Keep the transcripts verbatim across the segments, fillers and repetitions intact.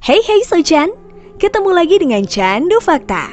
Hey hey Socan, ketemu lagi dengan Candu Fakta.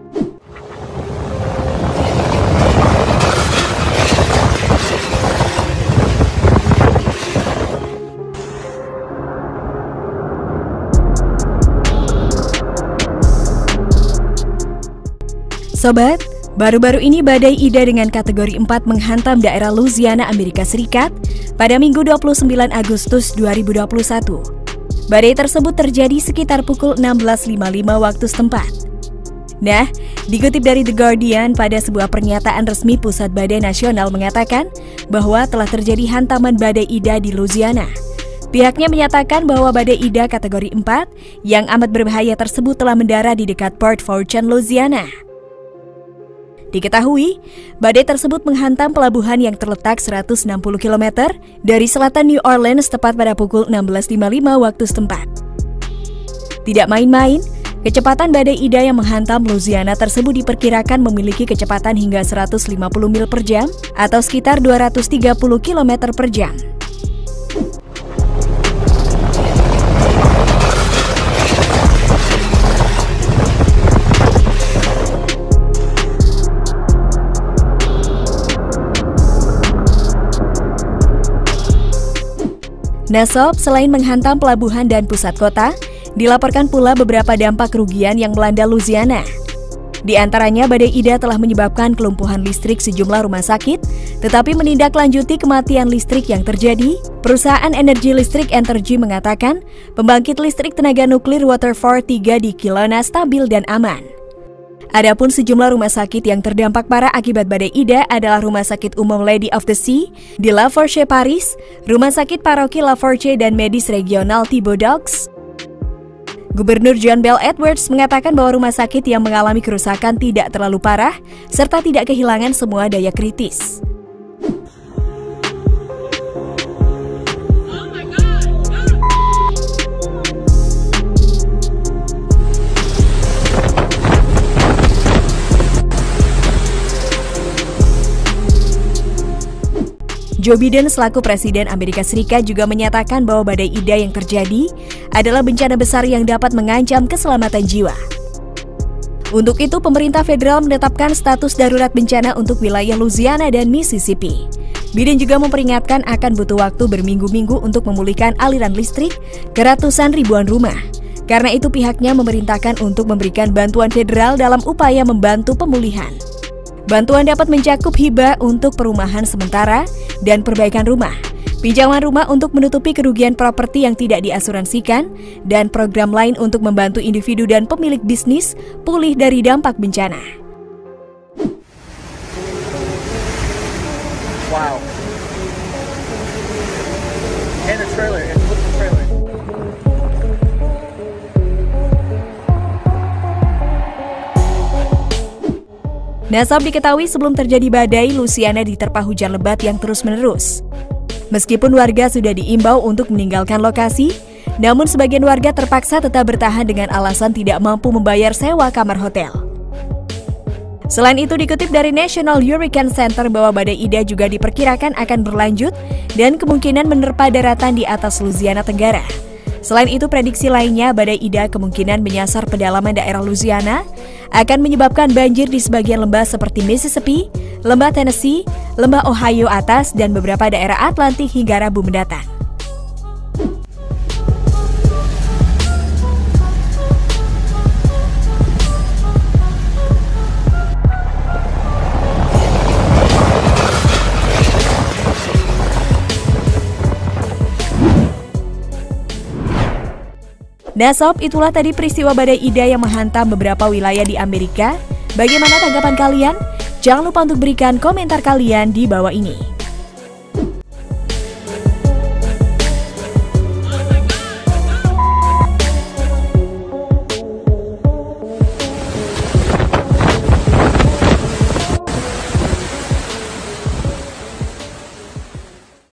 Sobat, baru-baru ini badai Ida dengan kategori empat menghantam daerah Louisiana, Amerika Serikat pada Minggu dua puluh sembilan Agustus dua ribu dua puluh satu. Badai tersebut terjadi sekitar pukul enam belas lima puluh lima waktu setempat. Nah, dikutip dari The Guardian, pada sebuah pernyataan resmi Pusat Badai Nasional mengatakan bahwa telah terjadi hantaman badai Ida di Louisiana. Pihaknya menyatakan bahwa badai Ida kategori empat yang amat berbahaya tersebut telah mendarat di dekat Port Fourchon, Louisiana. Diketahui, badai tersebut menghantam pelabuhan yang terletak seratus enam puluh kilometer dari selatan New Orleans tepat pada pukul enam belas lima puluh lima waktu setempat. Tidak main-main, kecepatan badai Ida yang menghantam Louisiana tersebut diperkirakan memiliki kecepatan hingga seratus lima puluh mil per jam atau sekitar dua ratus tiga puluh kilometer per jam. Nah Sob, selain menghantam pelabuhan dan pusat kota, dilaporkan pula beberapa dampak kerugian yang melanda Louisiana. Di antaranya, badai Ida telah menyebabkan kelumpuhan listrik sejumlah rumah sakit, tetapi menindaklanjuti kematian listrik yang terjadi, perusahaan energi listrik Entergy mengatakan pembangkit listrik tenaga nuklir Waterford tiga di Kelowna stabil dan aman. Adapun sejumlah rumah sakit yang terdampak parah akibat badai Ida adalah Rumah Sakit Umum Lady of the Sea di Lafourche, Paris, Rumah Sakit Paroki Lafourche dan Medis Regional Thibodaux. Gubernur John Bel Edwards mengatakan bahwa rumah sakit yang mengalami kerusakan tidak terlalu parah serta tidak kehilangan semua daya kritis. Joe Biden selaku Presiden Amerika Serikat juga menyatakan bahwa badai Ida yang terjadi adalah bencana besar yang dapat mengancam keselamatan jiwa. Untuk itu, pemerintah federal menetapkan status darurat bencana untuk wilayah Louisiana dan Mississippi. Biden juga memperingatkan akan butuh waktu berminggu-minggu untuk memulihkan aliran listrik ke ratusan ribuan rumah. Karena itu pihaknya memerintahkan untuk memberikan bantuan federal dalam upaya membantu pemulihan. Bantuan dapat mencakup hibah untuk perumahan sementara dan perbaikan rumah, pinjaman rumah untuk menutupi kerugian properti yang tidak diasuransikan, dan program lain untuk membantu individu dan pemilik bisnis pulih dari dampak bencana. Wow. And the trailer, and look at the trailer. Nah Sob, diketahui sebelum terjadi badai, Louisiana diterpa hujan lebat yang terus-menerus. Meskipun warga sudah diimbau untuk meninggalkan lokasi, namun sebagian warga terpaksa tetap bertahan dengan alasan tidak mampu membayar sewa kamar hotel. Selain itu, dikutip dari National Hurricane Center bahwa badai Ida juga diperkirakan akan berlanjut dan kemungkinan menerpa daratan di atas Louisiana Tenggara. Selain itu, prediksi lainnya, badai Ida kemungkinan menyasar pedalaman daerah Louisiana, akan menyebabkan banjir di sebagian lembah seperti Mississippi, lembah Tennessee, lembah Ohio atas, dan beberapa daerah Atlantik hingga Rabu mendatang. Nah Sob, itulah tadi peristiwa badai Ida yang menghantam beberapa wilayah di Amerika. Bagaimana tanggapan kalian? Jangan lupa untuk berikan komentar kalian di bawah ini.